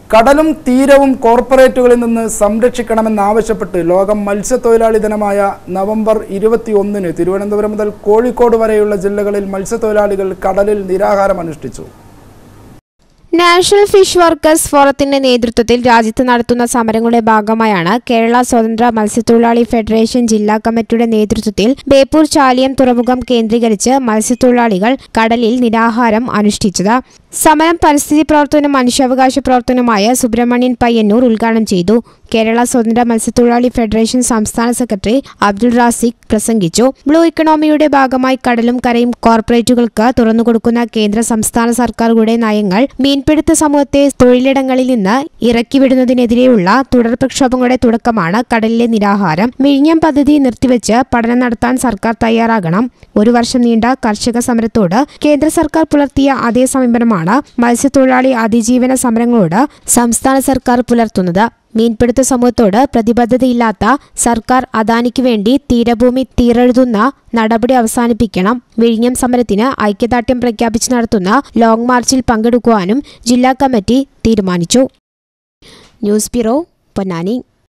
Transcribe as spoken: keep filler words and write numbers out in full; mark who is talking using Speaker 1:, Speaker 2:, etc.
Speaker 1: കടലും തീരവും കോർപ്പറേറ്റുകളിൽ നിന്ന് സംരക്ഷിക്കണമെന്നാവശ്യപ്പെട്ട് ലോകം മത്സ്യത്തൊഴിലാളി ദിനമായ നവംബർ ഇരുപത്തിയൊന്നിന് തിരുവനന്തപുരം മുതൽ കോഴിക്കോട് വരെയുള്ള ജില്ലകളിൽ മത്സ്യത്തൊഴിലാളികൾ കടലിൽ നിരാഹാരം അനുഷ്ഠിച്ചു.
Speaker 2: നാഷണൽ ഫിഷ് വർക്കേഴ്സ് ഫോറത്തിന്റെ നേതൃത്വത്തിൽ രാജ്യത്ത് നടത്തുന്ന സമരങ്ങളുടെ ഭാഗമായാണ് കേരള സ്വതന്ത്ര മത്സ്യത്തൊഴിലാളി ഫെഡറേഷൻ ജില്ലാ കമ്മിറ്റിയുടെ നേതൃത്വത്തിൽ ബേപ്പൂർ ചാലിയം തുറമുഖം കേന്ദ്രീകരിച്ച് മത്സ്യത്തൊഴിലാളികൾ കടലിൽ നിരാഹാരം അനുഷ്ഠിച്ചത്. സമരം പരിസ്ഥിതി പ്രവർത്തനം മനുഷ്യാവകാശ പ്രവർത്തനമായ സുബ്രഹ്മണ്യൻ പയ്യന്നൂർ ഉദ്ഘാടനം ചെയ്തു. കേരള സ്വതന്ത്ര മത്സ്യത്തൊഴിലാളി ഫെഡറേഷൻ സംസ്ഥാന സെക്രട്ടറി അബ്ദുൾ റാസിഖ് പ്രസംഗിച്ചു. ബ്ലൂ ഇക്കണോമിയുടെ ഭാഗമായി കടലും കരയും കോർപ്പറേറ്റുകൾക്ക് തുറന്നുകൊടുക്കുന്ന കേന്ദ്ര സംസ്ഥാന സർക്കാരുകളുടെ നയങ്ങൾ മീൻപിടുത്ത സമൂഹത്തെ തൊഴിലിടങ്ങളിൽ നിന്ന് ഇറക്കിവിടുന്നതിനെതിരെയുള്ള തുടർ പ്രക്ഷോഭങ്ങളുടെ തുടക്കമാണ് കടലിലെ നിരാഹാരം. വിഴിഞ്ഞം പദ്ധതി നിർത്തിവെച്ച് പഠനം നടത്താൻ സർക്കാർ തയ്യാറാകണം. ഒരു വർഷം നീണ്ട കർഷക സമരത്തോട് കേന്ദ്ര സർക്കാർ പുലർത്തിയ അതേ സമീപനമാണ് മത്സ്യത്തൊഴിലാളി അതിജീവന സമരങ്ങളോട് സംസ്ഥാന സർക്കാർ പുലർത്തുന്നത്. മീൻപിടുത്ത സമൂഹത്തോട് പ്രതിബദ്ധതയില്ലാത്ത സർക്കാർ അദാനിക്ക് വേണ്ടി തീരഭൂമി തീരെഴുതുന്ന നടപടി അവസാനിപ്പിക്കണം. വിഴിഞ്ഞം സമരത്തിന് ഐക്യദാർഢ്യം പ്രഖ്യാപിച്ച് നടത്തുന്ന ലോങ് മാർച്ചിൽ പങ്കെടുക്കുവാനും ജില്ലാ കമ്മിറ്റി തീരുമാനിച്ചു. News bureau, Ponnani.